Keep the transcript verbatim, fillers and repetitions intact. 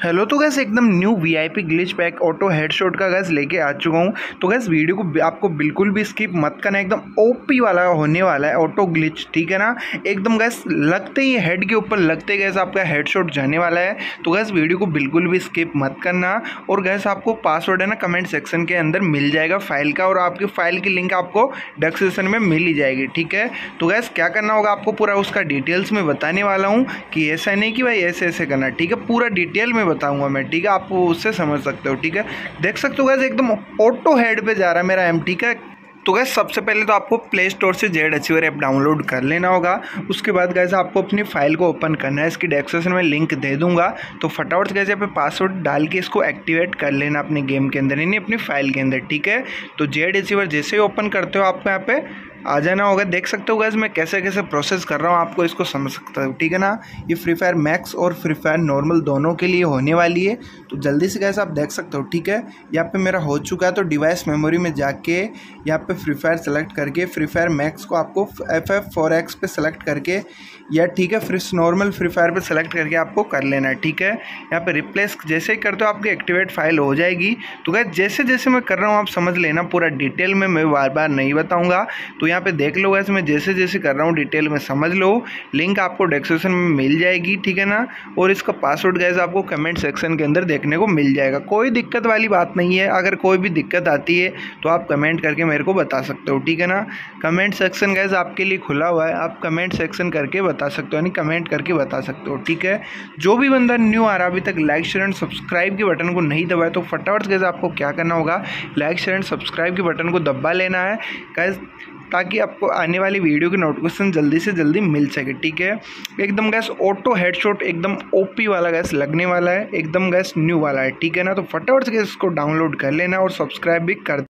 Hello तो गैस एकदम new VIP glitch pack auto headshot का गैस लेके आ चुका हूँ। तो गैस वीडियो को आपको बिल्कुल भी स्किप मत करना, एकदम ओपी वाला होने वाला है ऑटो ग्लिच, ठीक है ना। एकदम गैस लगते ही हेड के ऊपर लगते गैस आपका हेडशॉट जाने वाला है। तो गैस वीडियो को बिल्कुल भी स्किप मत करना। और गैस आपको पासवर्ड है ना कमेंट सेक्शन के अंदर मिल जाएगा फाइल का, और आपकी फाइल की लिंक आपको डिस्क्रिप्शन में मिल ही जाएगी, ठीक है। तो गैस क्या करना होगा आपको पूरा उसका डिटेल्स में बताने वाला हूँ कि ऐसा नहीं कि भाई ऐसे ऐसे करना, ठीक है। पूरा डिटेल में बताऊंगा मैं, ठीक है। आप उससे समझ सकते हो, ठीक है। देख सकते हो गैस एकदम ऑटो हेड पे जा रहा है मेरा एम, ठीक है। तो गैस सबसे पहले तो आपको प्ले स्टोर से जेड अचीवर ऐप डाउनलोड कर लेना होगा। उसके बाद गैस आपको अपनी फाइल को ओपन करना है, इसकी डिस्क्रिप्शन में लिंक दे दूंगा। तो फटाफट से गैस यहाँ पे पासवर्ड डाल के इसको एक्टिवेट कर लेना अपने गेम के अंदर, यानी अपनी फाइल के अंदर, ठीक है। तो जेड अचीवर जैसे ही ओपन करते हो आपको यहाँ पे आ जाना होगा। देख सकते हो गैस मैं कैसे कैसे प्रोसेस कर रहा हूँ, आपको इसको समझ सकते हो, ठीक है ना। ये फ्री फायर मैक्स और फ्री फायर नॉर्मल दोनों के लिए होने वाली है। तो जल्दी से गैस आप देख सकते हो, ठीक है। यहाँ पे मेरा हो चुका है। तो डिवाइस मेमोरी में जाके यहाँ पे फ्री फायर सेलेक्ट करके फ्री फायर मैक्स को आपको एफ एफ फोर एक्स पे सेलेक्ट करके, या ठीक है फ्री नॉर्मल फ्री फायर पे सेलेक्ट करके आपको कर लेना है, ठीक है। यहाँ पे रिप्लेस जैसे ही करते हो आपकी एक्टिवेट फाइल हो जाएगी। तो गैस जैसे जैसे मैं कर रहा हूँ आप समझ लेना, पूरा डिटेल में मैं बार बार नहीं बताऊँगा। तो यहाँ पे देख लो गैस मैं जैसे जैसे कर रहा हूँ डिटेल में समझ लो। लिंक आपको डिस्क्रिप्शन में मिल जाएगी, ठीक है ना। और इसका पासवर्ड गैस आपको कमेंट सेक्शन के अंदर देखने को मिल जाएगा। कोई दिक्कत वाली बात नहीं है, अगर कोई भी दिक्कत आती है तो आप कमेंट करके मेरे को बता सकते हो, ठीक है ना। कमेंट सेक्शन गैस आपके लिए खुला हुआ है, आप कमेंट सेक्शन करके बता सकते हो, यानी कमेंट करके बता सकते हो, ठीक है। जो भी बंदा न्यू आ रहा अभी तक लाइक शेयर एंड सब्सक्राइब के बटन को नहीं दबाया तो फटाफट गैस आपको क्या करना होगा, लाइक शेयर एंड सब्सक्राइब के बटन को दबा लेना है गैस, ताकि आपको आने वाली वीडियो की नोटिफिकेशन जल्दी से जल्दी मिल सके, ठीक है। एकदम गैस ऑटो हेडशॉट एकदम ओपी वाला गैस लगने वाला है, एकदम गैस न्यू वाला है, ठीक है ना। तो फटाफट से गैस इसको डाउनलोड कर लेना और सब्सक्राइब भी कर